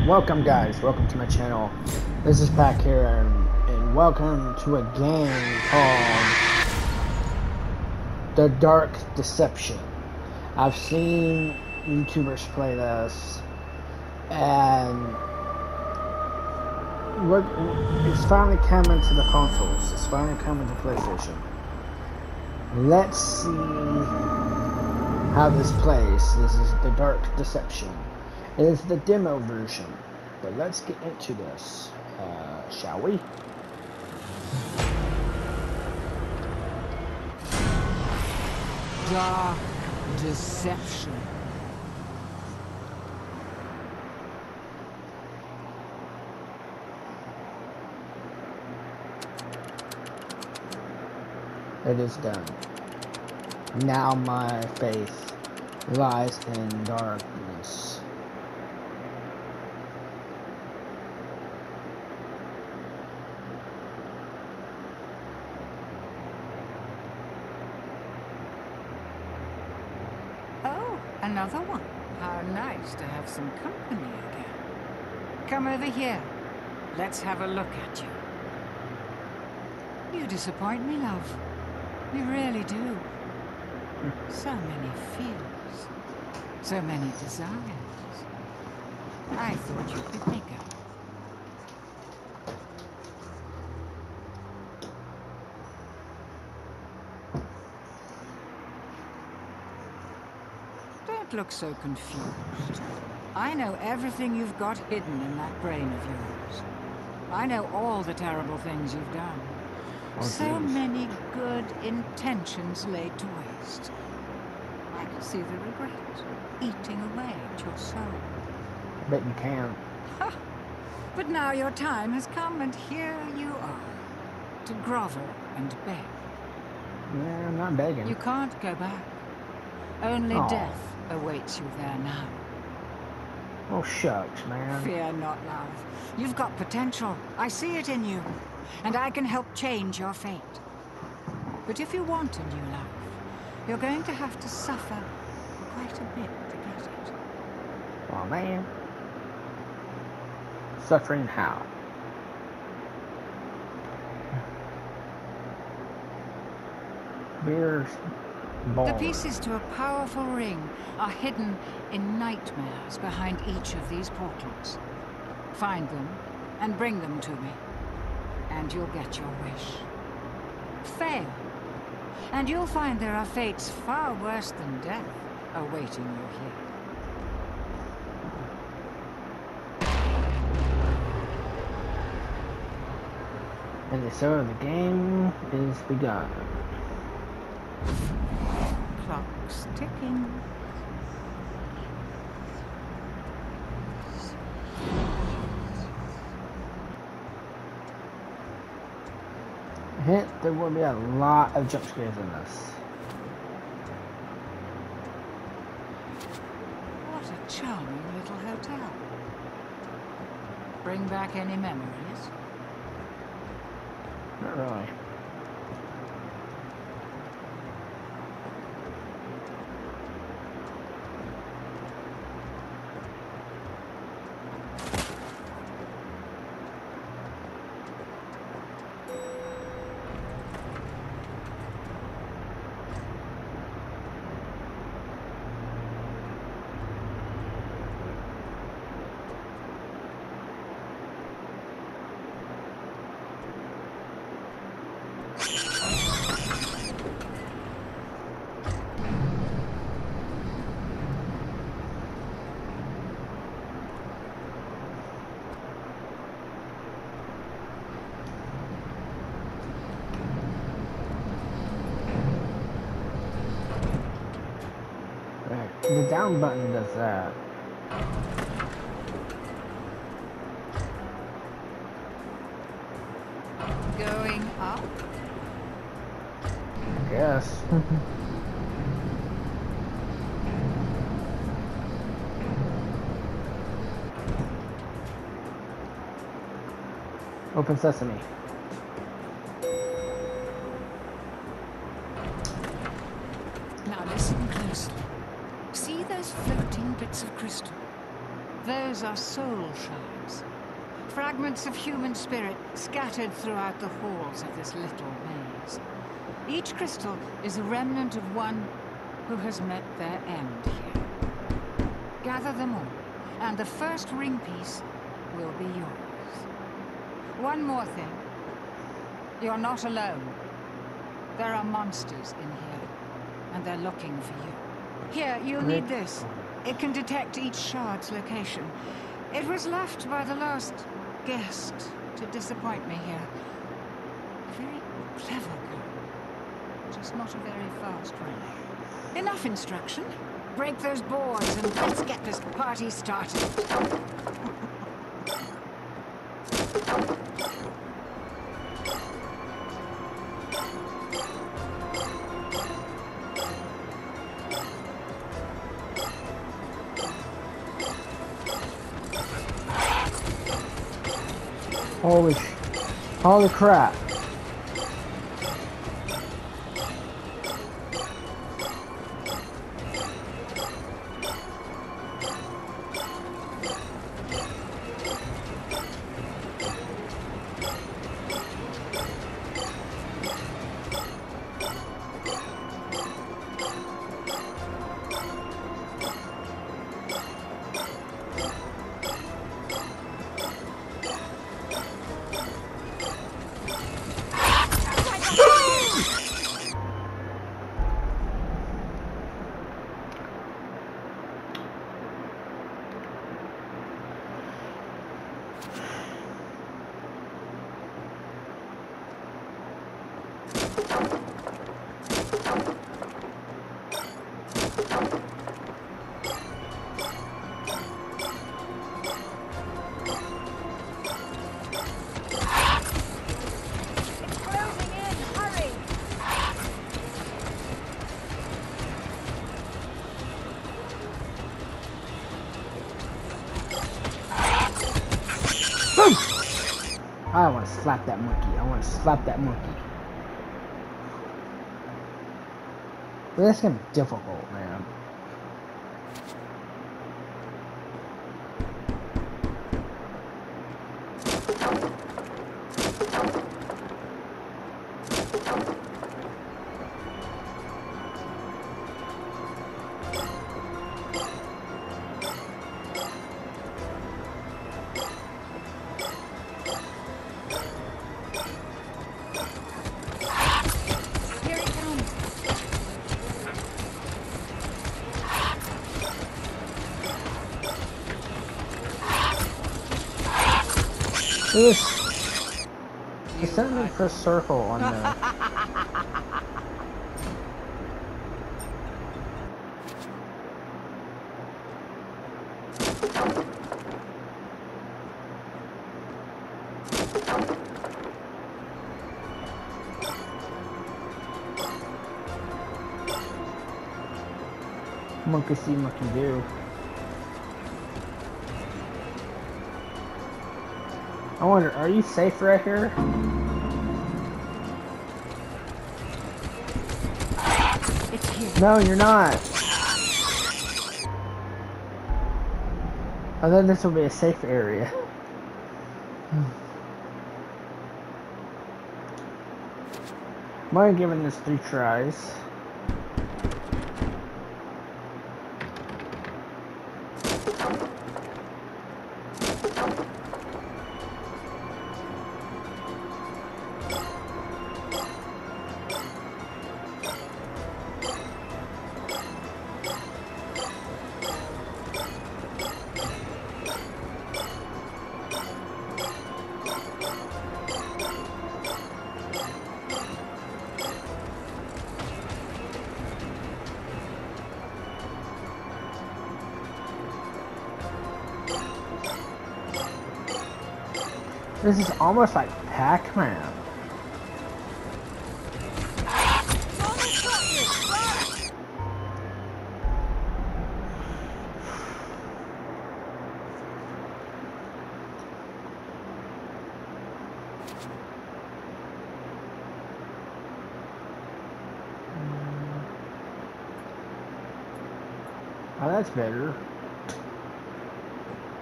Welcome guys, welcome to my channel. This is Pack here and welcome to a game called The Dark Deception. I've seen YouTubers play this and it's finally coming to the consoles. It's finally coming to PlayStation. Let's see how this plays. This is The Dark Deception. It is the demo version, but let's get into this, shall we? Dark Deception. It is done. Now my faith lies in darkness. Another one. How nice to have some company again. Come over here. Let's have a look at you. You disappoint me, love. You really do. So many fears. So many desires. I thought you'd be bigger. Look so confused. I know everything you've got hidden in that brain of yours. I know all the terrible things you've done. So many good intentions laid to waste. I can see the regret eating away at your soul. I bet you can. But now your time has come, and here you are, to grovel and beg. Yeah, I'm not begging. You can't go back. Only death awaits you there now. Oh shucks, man. Fear not, love. You've got potential. I see it in you. And I can help change your fate. But if you want a new life, you're going to have to suffer quite a bit to get it. Oh man. Suffering how? Beer's The pieces to a powerful ring are hidden in nightmares behind each of these portals. Find them and bring them to me, and you'll get your wish. Fail, and you'll find there are fates far worse than death awaiting you here. And so the game is begun. Clock's ticking. Hint, there will be a lot of jump scares in this. What a charming little hotel. Bring back any memories? Not really. The down button does that. Going up? I guess. Open sesame. Now listen closely. See those floating bits of crystal? Those are soul shards. Fragments of human spirit scattered throughout the halls of this little maze. Each crystal is a remnant of one who has met their end here. Gather them all, and the first ring piece will be yours. One more thing. You're not alone. There are monsters in here, and they're looking for you. Here, you'll need this. It can detect each shard's location. It was left by the last guest to disappoint me here. A very clever girl, just not a very fast one. Enough instruction. Break those boards and let's get this party started. Holy crap. I want to slap that monkey. I want to slap that monkey. But that's gonna be difficult, man. It sent me for a circle on the... Monkey see, monkey do. I wonder, are you safe right here? It's here. No, you're not. I thought this would be a safe area. Might have given this 3 tries. This is almost like Pac-Man. Oh, that's better.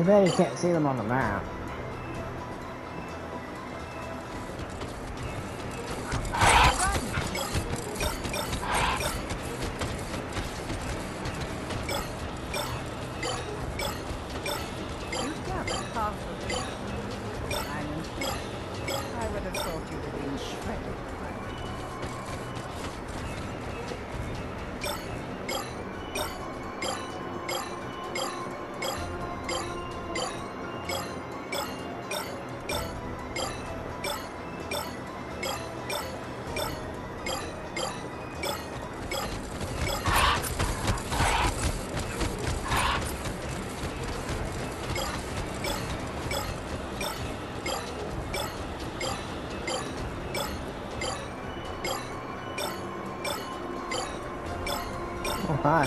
Too bad you can't see them on the map. You've gathered half of it. I'm impressed. I would have thought you'd have been shredded by now. Oh, hi.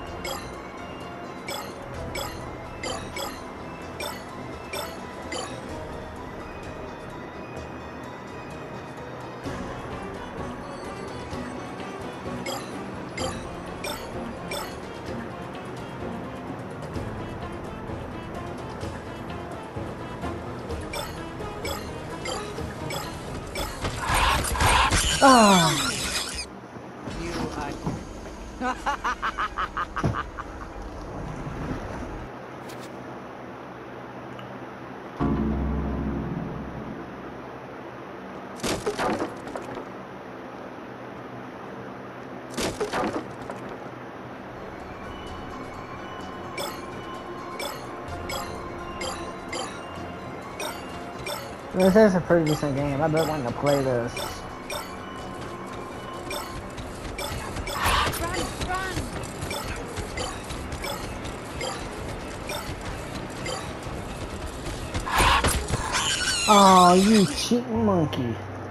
Ah! You are... This is a pretty decent game. I've been wanting to play this. Oh, you cheating monkey.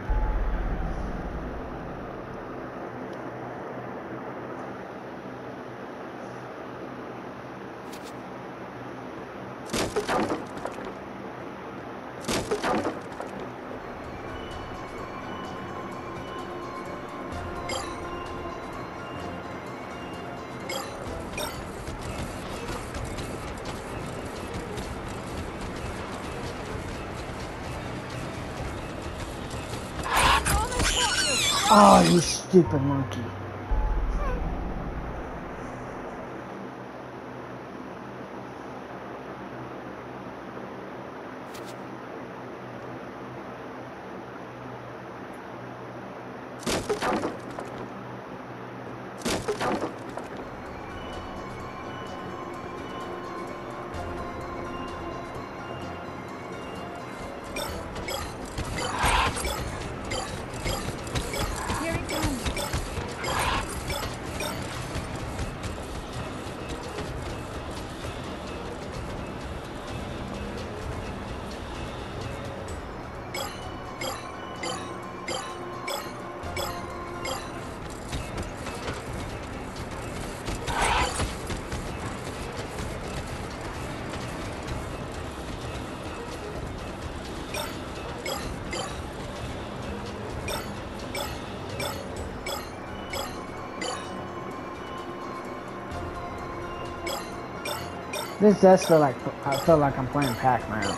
Oh, you stupid monkey. This does feel like I feel like I'm playing Pac-Man.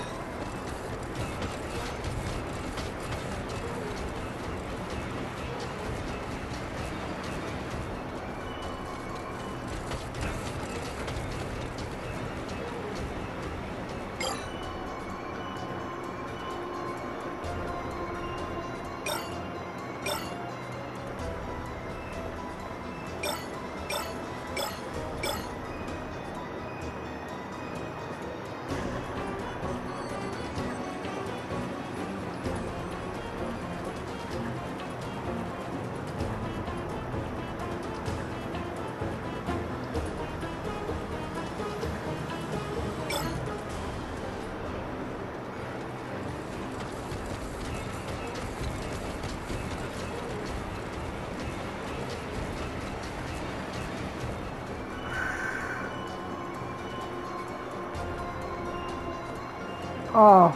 Oh.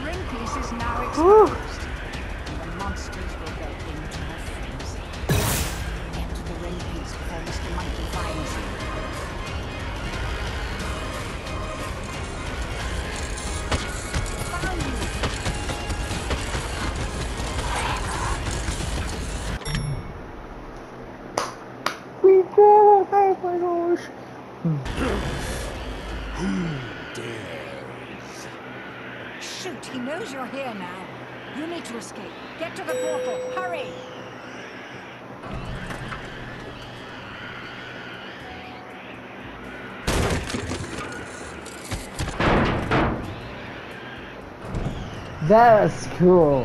ring piece is now exposed. And the monsters will go into a frenzy. Get to the ring piece before Mr. Monkey finds you. Found you! We did it! Oh my gosh! Who dares? Shoot, he knows you're here now. You need to escape. Get to the portal. Hurry! That's cool.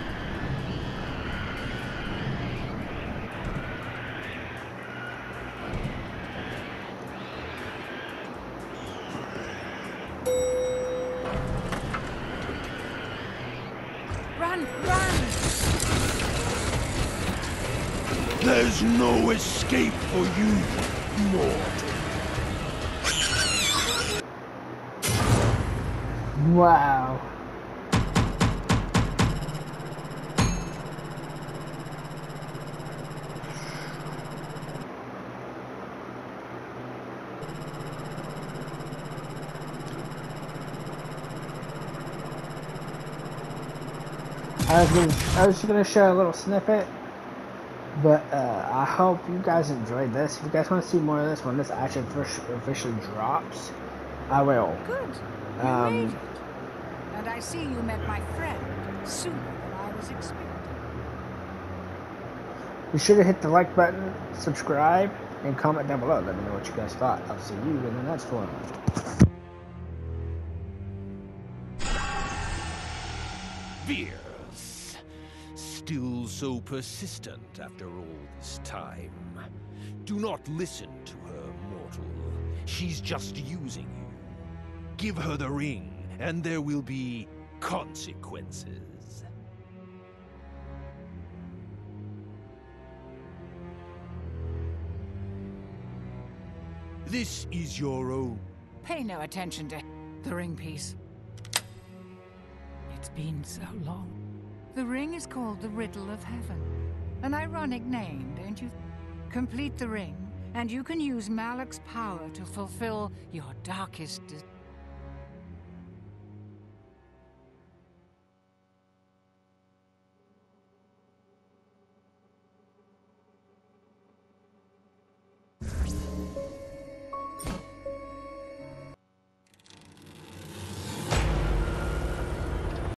Run! Run! There's no escape for you, mortal. Wow. I was just gonna share a little snippet, but I hope you guys enjoyed this. If you guys want to see more of this when this actually officially drops, I will. Good. You made it. And I see you met my friend sooner than I was expecting. Be sure to hit the like button, subscribe, and comment down below. Let me know what you guys thought. I'll see you in the next one. Fierce. Still so persistent after all this time. Do not listen to her, mortal. She's just using you. Give her the ring, and there will be consequences. This is your own. Pay no attention to the ring piece. It's been so long. The ring is called the Riddle of Heaven. An ironic name, don't you? Complete the ring, and you can use Malak's power to fulfill your darkest